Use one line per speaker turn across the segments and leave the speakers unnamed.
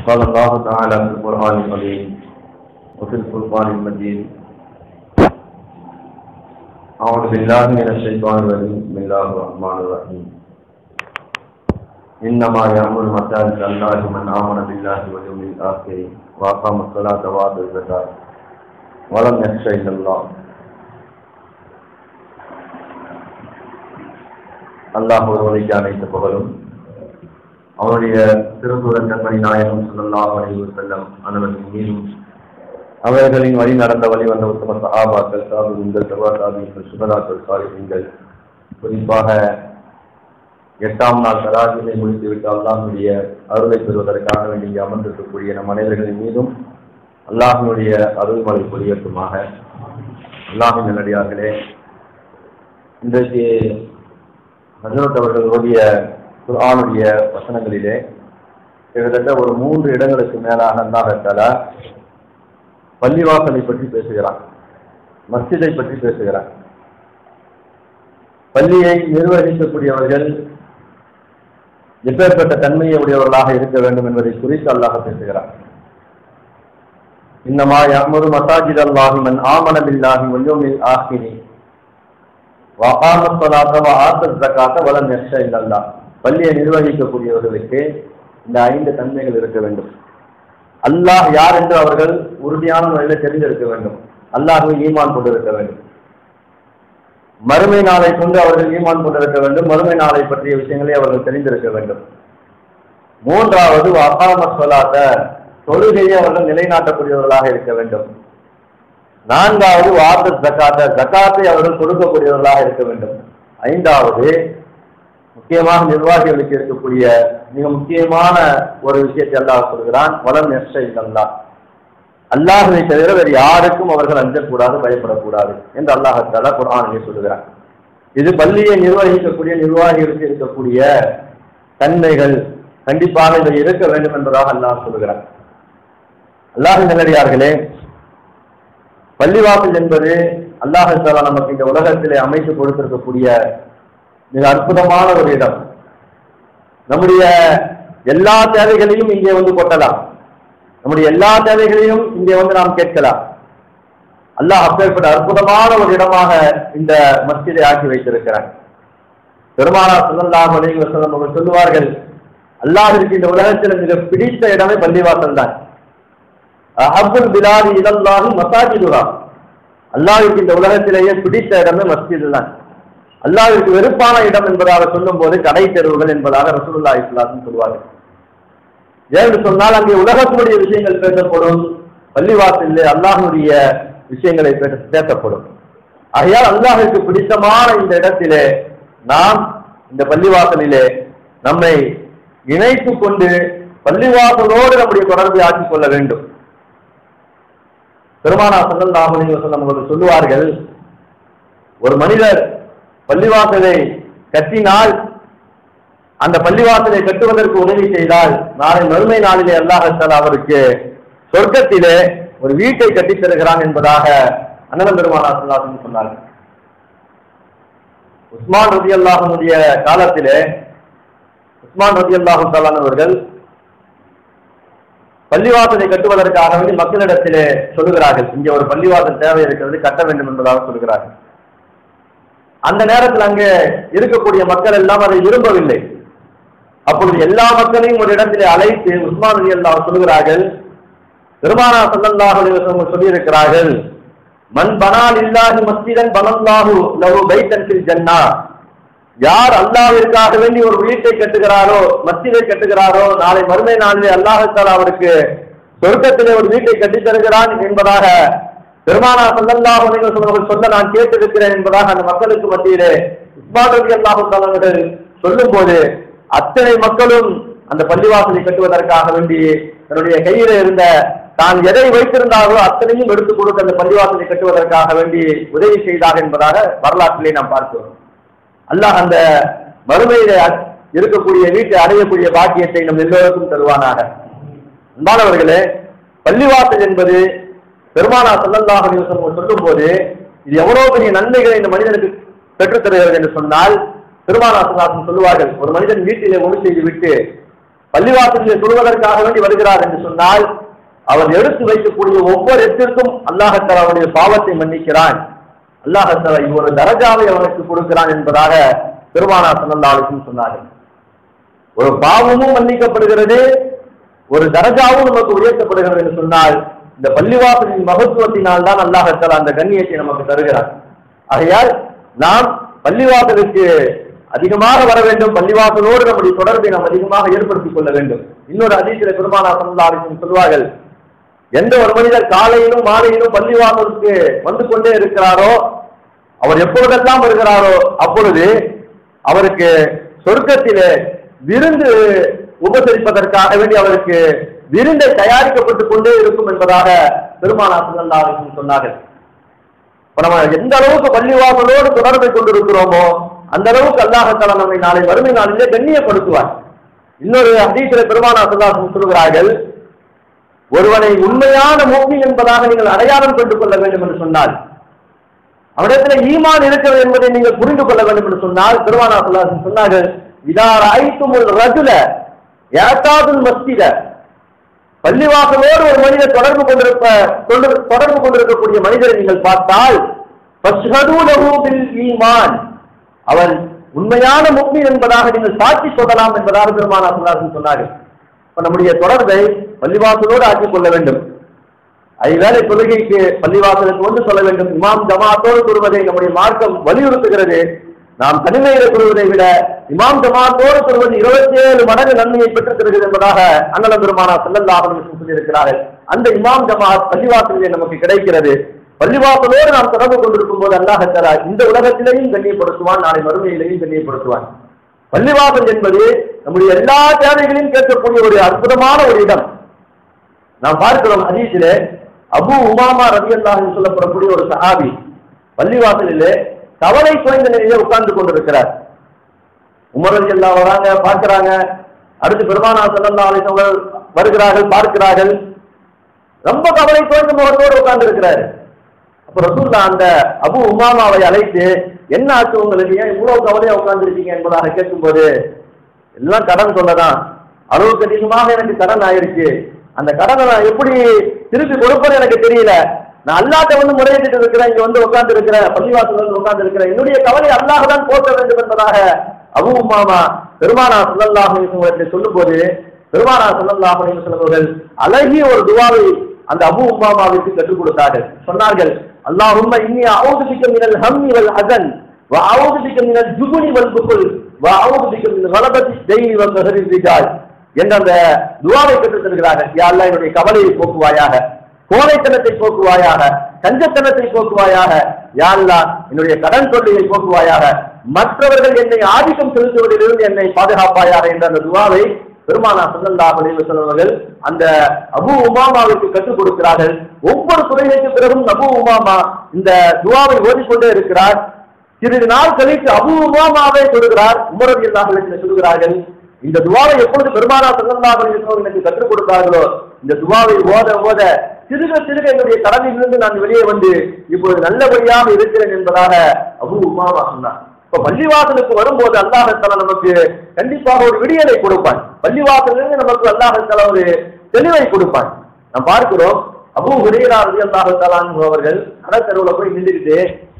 قال الله تعالى في القرآن العظيم وفي الفرقان المجيد أعوذ بالله من الشيطان الرجيم بسم الله الرحمن الرحيم إنما يأمر مساجد الله من آمن بالله واليوم الآخر وأقام الصلاة وآتى الزكاة ولم يخش إلا الله. அல்லாஹ் ஒருவனுக்கு அனைத்து புகழும். அவருடைய திருத்தூதர் கண்மணி நாயகம் ஸல்லல்லாஹு அலைஹி வஸல்லம் அனைவரின் மீதும் அவர்களின் வழி நடந்த வழி வந்த உத்தம சஹாபாக்கள், தாபிஈன்கள், தபா-தாபிஈன்கள், சுஹதாக்கள், சாலிஹீன்கள், குறிப்பாக 8ஆம் நாள் தராஜினை முடித்துவிட்டு அல்லாஹ்வுடைய அருளை பெறுவதற்காக வேண்டி அமர்ந்திருக்கக்கூடிய நம் அனைவர்களின் மீதும் அல்லாஹ்வுடைய அருள்மழை பொழியட்டுமாக. அல்லாஹ்வின் நல்லடியார்களே, இன்றைக்கு ஹஜ்ரத் அவர்கள் ஓதிய குர்ஆனுடைய வசனங்களிலே கிட்டத்தட்ட ஒரு 3 இடங்களுக்கு மேலாக அல்லாஹ் தஆலா பள்ளிவாசலை பற்றி பேசுகிறான், மஸ்ஜிதை பற்றி பேசுகிறான். பள்ளியை நிர்வகிக்கக்கூடியவர்கள் எப்பேற்பட்ட தன்மையை உடையவர்களாக இருக்க வேண்டும் என்பதை குறித்து அல்லாஹ் பேசுகிறான். இன்னமா யஅமுரு மசாஜித அல்லாஹி மன் ஆமன பில்லாஹி வல் யௌமில் ஆகிரி வஅகாம ஸலாத வஆத்த ஸகாத வலம் யக்ஷ இல்லல்லாஹ். பள்ளியை நிர்வகிக்கக்கூடியவர்களுக்கு இந்த 5 தன்மைகள் இருக்க வேண்டும். அல்லாஹ் யார் என்று அவர்கள் உறுதியான முறையில் தெரிந்திருக்க வேண்டும். அல்லாஹ்வை ஈமான் கொண்டிருக்க வேண்டும். மறுமை நாளை கொண்டு அவர்கள் ஈமான் கொண்டிருக்க வேண்டும். மறுமை நாளை பற்றிய விஷயங்களை அவர்கள் தெரிந்திருக்க வேண்டும். 3வது வஅகாம ஸலாத, தொழுகையை அவர்கள் நிலைநாட்டக்கூடியவர்களாக இருக்க வேண்டும். 4வது வஆத்த ஸகாத, ஜகாத்தை அவர்கள் கொடுக்கக்கூடியவர்களாக இருக்க வேண்டும். 5வது முக்கியமாக நிர்வாகிகளுக்கு இருக்கக்கூடிய மிக முக்கியமான ஒரு விஷயத்தை அல்லாஹ் சொல்கிறான், வலம் யக்ஷ இல்லல்லாஹ். அல்லாஹ்வை தவிர வேறு யாருக்கும் அவர்கள் அஞ்சக்கூடாது, பயப்படக்கூடாது என்று அல்லாஹ் தஆலா குர்ஆனிலே சொல்கிறான். இது பள்ளியை நிர்வகிக்கக்கூடிய நிர்வாகிகளுக்கு இருக்கக்கூடிய தன்மைகள். கண்டிப்பாக இதை இருக்க வேண்டும் என்பதாக அல்லாஹ் சொல்கிறான். அல்லாஹ்வின் நல்லடியார்களே, பள்ளிவாசல் என்பது அல்லாஹ் தஆலா நமக்கு இந்த உலகத்திலே அமைத்து கொடுத்திருக்கக்கூடிய மிக அற்புதமான ஒரு இடம். நம்முடைய எல்லா தேவைகளையும் இங்கே வந்து கொட்டலாம். நம்முடைய எல்லா தேவைகளையும் இங்கே வந்து நாம் கேட்கலாம். அல்லாஹ் அப்பேற்பட்ட அற்புதமான ஒரு இடமாக இந்த மஸ்ஜிதை ஆக்கி வைத்திருக்கிறார். பெருமானார் ஸல்லல்லாஹு அலைஹி வஸல்லம் அவர்கள் சொல்லுவார்கள், அல்லாஹ்விற்கு இந்த உலகத்தில் மிக பிடித்த இடமே பள்ளிவாசல் தான். அஹப்புல் பிலாதி இலல்லாஹி மசாஜிதுஹா. அல்லாஹ்விற்கு இந்த உலகத்திலேயே பிடித்த இடமே மஸ்ஜிது தான். அல்லாஹ்விற்கு வெறுப்பான இடம் என்பதாக சொல்லும் போது கடை தெருவுகள் என்பதாக ரசூலுல்லாஹி ஸல்லல்லாஹு அலைஹி வஸல்லம் சொல்வார்கள். ஏன்னு சொன்னால் அங்கே உலகத்துடைய விஷயங்கள் பேசப்படும், பள்ளிவாசலிலே அல்லாஹ்வுடைய விஷயங்களை பேசப்படும். ஆகையால் அல்லாஹ்விற்கு பிடித்தமான இந்த இடத்திலே நாம் இந்த பள்ளிவாசலிலே நம்மை இணைத்துக் கொண்டு பள்ளிவாசலோடு நம்முடைய தொடர்பை ஆக்கிக் கொள்ள வேண்டும். பெருமானார் ஸல்லல்லாஹு அலைஹி வஸல்லம் அவர்கள் சொல்லுவார்கள், ஒரு மனிதர் பள்ளிவாசலை கட்டினால், அந்த பள்ளிவாசலை கட்டுவதற்கு உதவி செய்தால், நாளை மறுமை நாளிலே அல்லாஹ் தஆலா அவருக்கு சொர்க்கத்திலே ஒரு வீட்டை கட்டித் தருகிறான் என்பதாக அண்ணன் பெருமானார் ஸல்லல்லாஹு அலைஹி வஸல்லம் சொன்னார்கள். உஸ்மான் ரலியல்லாஹு அன்ஹுடைய காலத்திலே உஸ்மான் ரலியல்லாஹு தஆலா அவர்கள் பள்ளிவாசலை கட்டுவதற்காக வேண்டி மக்களிடத்திலே சொல்லுகிறார்கள், இங்கே ஒரு பள்ளிவாசல் தேவை இருக்கிறது, கட்ட வேண்டும் என்பதாக சொல்கிறார்கள். அந்த நேரத்தில் அங்கே இருக்கக்கூடிய மக்கள் எல்லாம் அதை விரும்பவில்லை. அப்பொழுது எல்லா மக்களையும் ஒரு இடத்திலே அழைத்து உஸ்மான் ரலியல்லாஹு சொல்லுகிறார்கள், பெருமானார் ஸல்லல்லாஹு அலைஹி வஸல்லம் சொல்லியிருக்கிறார்கள், மன் பனா லில்லாஹி மஸ்ஜிதன் பனல்லாஹு லஹு பைத்தன் ஃபில் ஜன்னah. யார் அல்லாஹ்விற்காக வேண்டி ஒரு வீட்டை கட்டுகிறாரோ, மஸ்ஜிதை கட்டுகிறாரோ, நாளை மறுமை நாளிலே அல்லாஹ் தஆலா அவருக்கு சொர்க்கத்திலே ஒரு வீட்டை கட்டித் தருகிறான் என்பதாக பெருமானார் ஸல்லல்லாஹு அலைஹி வஸல்லம் சொல்ல நான் கேட்டிருக்கிறேன் என்பதாக அந்த மக்களுக்கு மத்தியிலே உஸ்மான் ரலியல்லாஹு தஆலா அவர்கள் சொல்லும் போது அத்தனை மக்களும் அந்த பள்ளிவாசலை கட்டுவதற்காக வேண்டி தன்னுடைய கையில இருந்த தான் எதை வைத்திருந்தார்களோ அத்தனையும் எடுத்துக் கொடுத்து அந்த பள்ளிவாசலை கட்டுவதற்காக வேண்டி உதவி செய்தார் என்பதாக வரலாற்றிலே நாம் பார்க்கிறோம். அல்லாஹ் அந்த மறுமையிலே இருக்கக்கூடிய வீட்டை அடையக்கூடிய பாக்கியத்தை நம் எல்லோருக்கும் தருவானாக. அன்பானவர்களே, பள்ளிவாசல் என்பது பெருமானார் ஸல்லல்லாஹு அலைஹி வஸல்லம் சொல்லும் போது இது எவ்வளவு பெரிய நன்மைகளை இந்த மனிதனுக்கு பெற்றுத் தருகிறது என்று சொன்னால், பெருமானார் ஸல்லல்லாஹு அலைஹி வஸல்லம் சொல்லுவார்கள், ஒரு மனிதன் வீட்டிலே ஒளி செய்து விட்டு பள்ளிவாசலிலே சொல்வதற்காக வேண்டி வருகிறார் என்று சொன்னால் அவர் எடுத்து வைக்கக்கூடிய ஒவ்வொரு எட்டிற்கும் அல்லாஹ் தஆலா அவருடைய பாவத்தை மன்னிக்கிறான், அல்லாஹ் தஆலா ஒரு தரஜாவை அவனுக்கு கொடுக்கிறான் என்பதாக பெருமானார் ஸல்லல்லாஹு அலைஹி வஸல்லம் சொன்னார்கள். ஒரு பாவமும் மன்னிக்கப்படுகிறது, ஒரு தரஜாவும் நமக்கு உயர்த்தப்படுகிறது என்று சொன்னால் இந்த பள்ளிவாசலின் மகத்துவத்தினால் தான் அல்லாஹ் தஆலா அந்த கண்ணியத்தை நமக்கு தருகிறார். ஆகையால் நாம் பள்ளிவாசலுக்கு அதிகமாக வர வேண்டும், பள்ளிவாசலோடு நம்முடைய தொடர்பை நாம் அதிகமாக ஏற்படுத்திக் கொள்ள வேண்டும். இன்னொரு ஹதீஸிலே பெருமானார் ஸல்லல்லாஹு அலைஹி வஸல்லம் சொல்வார்கள், எந்த ஒரு மனிதர் காலையிலும் மாலையிலும் பள்ளிவாசலுக்கு வந்து கொண்டே இருக்கிறாரோ, அவர் எப்பொழுதெல்லாம் வருகிறாரோ அப்பொழுது அவருக்கு சொர்க்கத்திலே விருந்து உபசரிப்பதற்காக வேண்டி அவருக்கு விருந்தை தயாரிக்கப்பட்டுக் கொண்டே இருக்கும் என்பதாக பெருமானார் ஸல்லல்லாஹு அலைஹி வஸல்லம் சொன்னார்கள். இப்ப நம்ம எந்த அளவுக்கு பள்ளிவாசலோடு தொடர்பை கொண்டிருக்கிறோமோ அந்த அளவுக்கு அல்லாஹ் தஆலா நம்மை நாளை வறுமை நாளிலே கண்ணியப்படுத்துவார். இன்னொரு ஹதீஸிலே பெருமானார் ஸல்லல்லாஹு அலைஹி வஸல்லம் சொல்கிறார்கள், ஒருவனை உண்மையான முஃமின் என்பதாக நீங்கள் அடையாளம் கொண்டு கொள்ள வேண்டும் என்று சொன்னால், அவரிடத்தில் ஈமான் இருக்கிறது என்பதை நீங்கள் புரிந்து கொள்ள வேண்டும் என்று சொன்னால் பெருமானார் ஸல்லல்லாஹு அலைஹி வஸல்லம் சொன்னார்கள், இதா ரஅய்துமுல் ரஜுல யஅதாதுல் மஸ்ஜித, பள்ளிவாசலோடு ஒரு மனிதர் தொடர்பு கொண்டிருக்கக்கூடிய மனிதரை நீங்கள் பார்த்தால் ஃபஷ்ஹது லஹு பில் ஈமான், அவர் உண்மையான முஃமின் என்பதாக நீங்கள் சாட்சி சொல்லலாம் என்பதாக பெருமானார் ஸல்லல்லாஹு அலைஹி வஸல்லம் சொன்னார்கள். இப்ப நம்முடைய தொடர்பை பள்ளிவாசலோடு ஆக்கிக் கொள்ள வேண்டும். ஐவேளை தொழுகைக்கு பள்ளிவாசலுக்கு வந்து சொல்ல வேண்டும். இமாம் ஜமாத்தோடு சொல்வதை நம்முடைய மார்க்கம் வலியுறுத்துகிறது. நாம் தனிமையில சொல்வதை விட இமாம் ஜமாத்தோடு சொல்வது 27 மடங்கு நன்மையை பெற்றுத் தருகிறது என்பதாக அண்ணல் பெருமானார் ஸல்லல்லாஹு அலைஹி வஸல்லம் சொல்லியிருக்கிறார்கள். அந்த இமாம் ஜமாத் பள்ளிவாசலிலே நமக்கு கிடைக்கிறது. பள்ளிவாசலோடு நாம் தொடர்பு கொண்டிருக்கும் போது அல்லாஹ் தஆலா இந்த உலகத்திலேயும் கண்ணியப்படுத்துவான், நாளை மறுமையிலேயும் கண்ணியப்படுத்துவான். பள்ளிவாசல் என்பது நம்முடைய எல்லா தேவைகளையும் கேட்கக்கூடிய ஒரு அற்புதமான ஒரு இடம். நாம் பார்க்கிறோம் ஹதீஸிலே அபூ உமாமா ரலியல்லாஹு அன்ஹு சொல்லப்படக்கூடிய ஒரு சஹாபி பள்ளிவாசலிலே கவலை குறைந்த நிலையிலே உட்கார்ந்து கொண்டிருக்கிறார். உமர் ரலியல்லாஹு வராங்க, பார்க்கிறாங்க. அடுத்து பெருமானார் ஸல்லல்லாஹு அலைஹி வஸல்லம் வருகிறார்கள், பார்க்கிறார்கள். ரொம்ப கவலை குறைந்த முகத்தோடு உட்கார்ந்து இருக்கிறார். அப்ப ரசூலுல்லாஹ் அந்த அபூ உமாமாவை அழைத்து, என்ன ஆச்சு உங்களுக்கு, ஏன் இவ்வளவு கவலையா உட்கார்ந்து இருக்கீங்க என்பதாக கேட்கும்போது, எல்லாம் கடன் சொல்லதான், அளவுக்கு அதிகமாக எனக்கு கடன் ஆயிடுச்சு, அந்த கடனை நான் எப்படி திருப்பி கொடுப்பேன்னு எனக்கு தெரியல, நான் அல்லாஹ்ட்ட வந்து முறையிட்டு இருக்கிறேன், இங்க வந்து உட்கார்ந்து இருக்கிறேன், பள்ளிவாசல் வந்து உட்கார்ந்து இருக்கிறேன், என்னுடைய கவலை அல்லாஹ் தான் போக்க வேண்டும் என்பதாக அபூ உமாமா பெருமானார் ஸல்லல்லாஹு அலைஹி வஸல்லம் சொல்லும் போது பெருமானார் ஸல்லல்லாஹு அலைஹி வஸல்லம் அவர்கள் அழகிய ஒரு துஆவை அந்த அபூ உமாமாவிற்கு கற்றுக் கொடுத்தார்கள். சொன்னார்கள், அல்லாஹும்ம இன்னி அஊது பிக மினல் ஹம்மி வல் ஹஸன் வ அஊது பிக மினல் ஜுபனி வல் புகுல் வ அஊது பிக மின் கலபத்தி தைனி வ கஹரி ரிஜால் என்ற அந்த துஆவை கற்றுத் தருகிறார்கள். யா அல்லாஹ், என்னுடைய கவலையை போக்குவாயாக, கோழைத்தனத்தை போக்குவாயாக, கஞ்சத்தனத்தை போக்குவாயாக, யா அல்லாஹ் என்னுடைய கடன் தொல்லையை போக்குவாயாக, மற்றவர்கள் என்னை ஆதிக்கம் செலுத்துவதிலிருந்து என்னை பாதுகாப்பாயாக என்ற அந்த துஆவை பெருமானார் ஸல்லல்லாஹு அலைஹி வஸல்லம் அவர்கள் அந்த அபூ உமாமாவுக்கு கற்றுக் கொடுக்கிறார்கள். ஒவ்வொரு துறைக்கு பிறகும் அபூ உமாமா இந்த துஆவை ஓதிக்கொண்டே இருக்கிறார். சிறிது நாள் கழித்து அபூ உமாமாவே சொல்கிறார், உமர் ரலியல்லாஹு அன்ஹு சொல்கிறார்கள், இந்த துஆவை எப்பொழுது பெருமானார் ஸல்லல்லாஹு அலைஹி வஸல்லம் எனக்கு கற்றுக் கொடுத்தார்களோ இந்த துஆவை ஓத ஓத சிறுக சிறுக என்னுடைய கடனிலிருந்து நான் வெளியே வந்து இப்பொழுது நல்லபடியாக இருக்கிறேன் என்பதாக அபூ உமாமா சொன்னார். இப்ப பள்ளிவாசலுக்கு வரும்போது அல்லாஹ் தஆலா நமக்கு கண்டிப்பாக ஒரு விடியலை கொடுப்பான். பள்ளிவாசலிலிருந்து நமக்கு அல்லாஹ் தஆலா ஒரு தெளிவை கொடுப்பான். நாம் பார்க்கிறோம், அபூ ஹுரைரா ரலியல்லாஹு தஆலா அன்ஹு அவர்கள் கடற்கரையில போய் நின்றுட்டு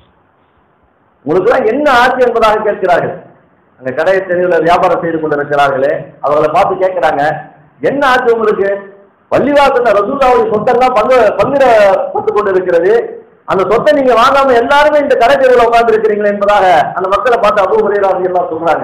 உங்களுக்கு என்ன ஆச்சு என்பதாக கேட்கிறார்கள். அந்த கடையை தெருவில் வியாபாரம் செய்து கொண்டிருக்கிறார்களே அவர்களை பார்த்து கேட்கிறாங்க, என்ன ஆச்சு உங்களுக்கு, பள்ளிவாசல்ல ரசூலுல்லாஹ்வுடைய சொத்தெல்லாம் பங்கிடப்பட்டு கொண்டிருக்கிறது, அந்த சொத்தை நீங்க வாங்காம எல்லாருமே இந்த கடை தெருவில் உட்கார்ந்து இருக்கிறீங்களே என்பதாக அந்த மக்களை பார்த்து அபூ ஹுரைரா ரலியல்லாஹு சொல்றாங்க.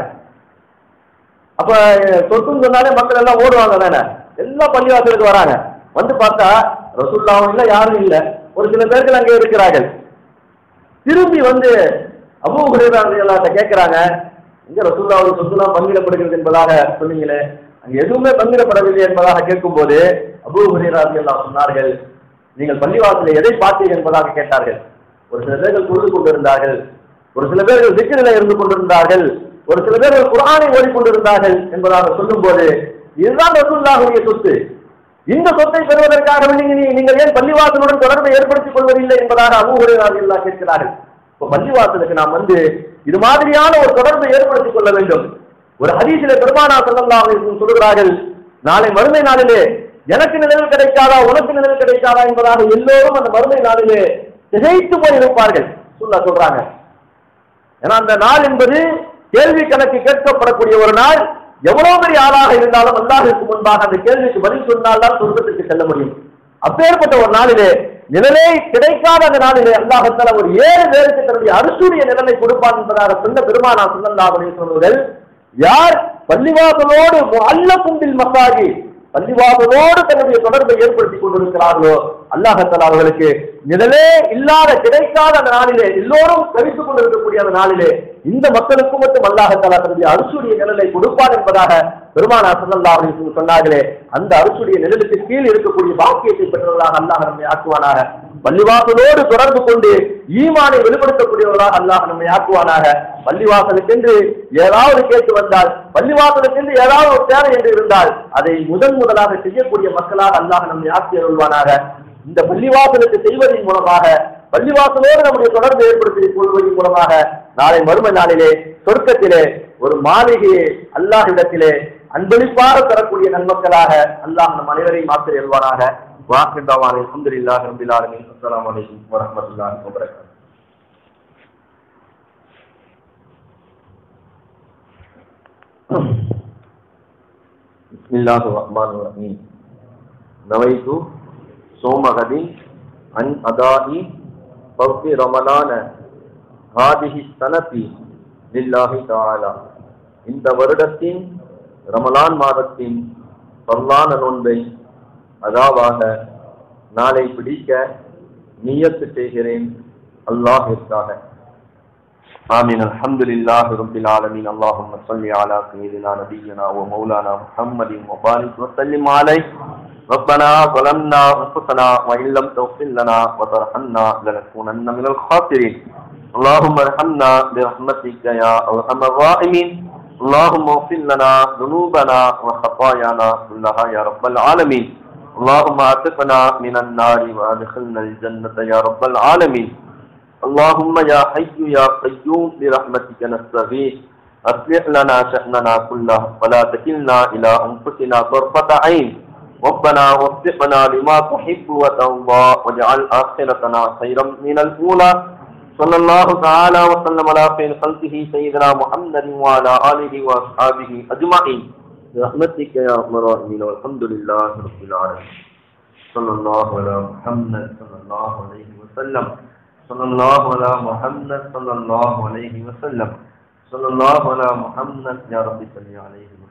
அப்ப சொத்துன்னு சொன்னாலே மக்கள் எல்லாம் ஓடுவாங்க தானே, எல்லாம் பள்ளிவாசலுக்கு வராங்க. வந்து பார்த்தா ரசூலுல்லாஹ் இல்ல, யாரும் இல்ல, ஒரு சில பேர்கள் அங்கே இருக்கிறார்கள். திரும்பி வந்து அபூ ஹுரைரா ரலியல்லாஹு கேட்கிறாங்க, இங்க ரசூலுல்லாஹ்வுடைய சொத்துலாம் பங்கிடப்படுகிறது என்பதாக சொன்னீங்களே, அங்க எதுவுமே பங்கிடப்படவில்லை என்பதாக கேட்கும் போது அபூ ஹுரைரா ரலியல்லாஹு சொன்னார்கள், நீங்கள் பள்ளிவாசலில் எதை பார்த்தீர்கள் என்பதாக கேட்டார்கள். ஒரு சில பேர்கள் தொழுது கொண்டிருந்தார்கள், ஒரு சில பேர்கள் திக்ரிலே இருந்து கொண்டிருந்தார்கள், ஒரு சில பேர்கள் குர்ஆனை ஓதிக்கொண்டிருந்தார்கள் என்பதாக சொல்லும் போது, இதுதான் ரசூலுல்லாஹ்வுடைய சொத்து, இந்த சொத்தை பெறுவதற்காக நீங்கள் ஏன் பள்ளிவாசலுடன் தொடர்பை ஏற்படுத்திக் கொள்வதில்லை என்பதாக அபூ ஹுரைரா ரலியல்லாஹு கேட்கிறார்கள். இப்ப பள்ளிவாசலுக்கு நாம் வந்து இது மாதிரியான ஒரு தொடர்பை ஏற்படுத்திக் கொள்ள வேண்டும். ஒரு ஹதீஸிலே பெருமானார் ஸல்லல்லாஹு அலைஹி வஸல்லம் சொல்கிறார்கள், நாளை மறுமை நாளிலே எனக்கு நிழல் கிடைக்காதா உனக்கு நிழல் கிடைக்காதா என்பதாக எல்லோரும் அந்த மறுமை நாளிலே திகைத்து போய் இருப்பார்கள் சொல்றாங்க. ஏன்னா அந்த நாள் என்பது கேள்வி கணக்கு கேட்கப்படக்கூடிய ஒரு நாள். எவ்வளவு பெரிய ஆளாக இருந்தாலும் அல்லாஹ்வுக்கு முன்பாக அந்த கேள்விக்கு பதில் சொன்னால்தான் சொர்க்கத்திற்கு செல்ல முடியும். அப்பேற்பட்ட ஒரு நாளிலே நிழலே கிடைக்காத அந்த நாளிலே அல்லாஹ் தஆலா ஒரு 7 பேருக்கு தன்னுடைய அரசுடைய நிழலை கொடுப்பான் என்பதாக சொன்ன பெருமானார் ஸல்லல்லாஹு அலைஹி வஸல்லம் அவர்கள், யார் பள்ளிவாசலோடு முஅல்லகும் பில் மசாஜித், பள்ளிவாசலோடு தன்னுடைய தொடர்பை ஏற்படுத்திக் கொண்டிருக்கிறார்களோ அல்லாஹ் தஆலா அவர்களுக்கு நிழலே இல்லாத கிடைக்காத அந்த நாளிலே, எல்லோரும் தவித்துக் கொண்டிருக்கக்கூடிய அந்த நாளிலே இந்த மக்களுக்கும் மட்டும் அல்லாஹ் தஆலா தன்னுடைய அரசுடைய நிழலை கொடுப்பான் என்பதாக பெருமானார் ஸல்லல்லாஹு அலைஹி வஸல்லம் சொன்னார்களே, அந்த அரசுடைய நிழலுக்கு கீழ் இருக்கக்கூடிய பாக்கியத்தை பெற்றவர்களாக அல்லாஹ் நம்மை ஆக்குவானாக. பள்ளிவாசலோடு தொடர்பு கொண்டு ஈமானை வெளிப்படுத்தக்கூடியவர்களாக அல்லாஹ் நம்மை ஆக்குவானாக. பள்ளிவாசலுக்கென்று ஏதாவது கேட்டு வந்தால், பள்ளிவாசலுக்கென்று ஏதாவது ஒரு தேவை என்று இருந்தால் அதை முதலாக செய்யக்கூடிய மக்களாக அல்லாஹ் நம்மை ஆக்கி அருள்வானாக. இந்த பள்ளிவாசலுக்கு செய்வதன் மூலமாக, பள்ளிவாசலோடு நம்முடைய தொடர்பு ஏற்படுத்திக் கொள்வதன் மூலமாக நாளை மறுமை நாளிலே சொர்க்கத்திலே ஒரு மாளிகையை அல்லாஹ்விடத்திலே அன்பளிப்பாக தரக்கூடிய நன்மக்களாக அல்லாஹ் நம் அனைவரையும் மாற்றி அல்வானாக. வாக்கின்றாவான் அல்ஹம்துலில்லாஹி ரப்பில் ஆலமீன். அஸ்ஸலாமு அலைக்கும் வரஹ்மத்துல்லாஹி வபரகாத்துஹு. பிஸ்மில்லாஹிர் ரஹ்மானிர் ரஹீம். நவைது சோமகதின் அன் அதாஇ ஃபர்தி ரமலான ஹாதிஹி ஸனதி லில்லாஹி தஆலா. இந்த வருடத்தின் ரமலான் மாதத்தின் பரலான நோன்பை அதாவாக நாளை பிடிக்க நியத்து செய்கிறேன் அல்லாஹ்விற்காக. ஆமீன். அல்ஹம்துலில்லாஹி ரப்பில் ஆலமீன். அல்லாஹும்ம ஸல்லி அலா சய்யிதினா நபியினா வ மௌலானா முஹம்மதின் வ பாரிக் வ ஸல்லிம் அலைஹி. ربنا ظلمنا انفسنا وان لم تغفر لنا وترحمنا لنكونن من الخاسرين. اللهم ارحمنا برحمتك يا ارحم الراحمين. اللهم اغفر لنا ذنوبنا وخطايانا كلها يا رب العالمين. اللهم اعتقنا من النار وادخلنا الجنة يا رب العالمين. اللهم يا حي يا قيوم برحمتك نستغيث اصلح لنا شأننا كله ولا تكلنا الى انفسنا طرفة عين. ربنا وفقنا لما تحب وترضى واجعل آخرتنا خيرا من الأولى. صلى الله تعالى وسلم على خير خلقه سيدنا محمد وعلى آله وأصحابه أجمعين برحمتك يا أرحم الراحمين. والحمد لله رب العالمين. صلى الله على محمد صلى الله عليه وسلم. صلى الله على محمد صلى الله عليه وسلم. صلى الله على محمد يا رب صل عليه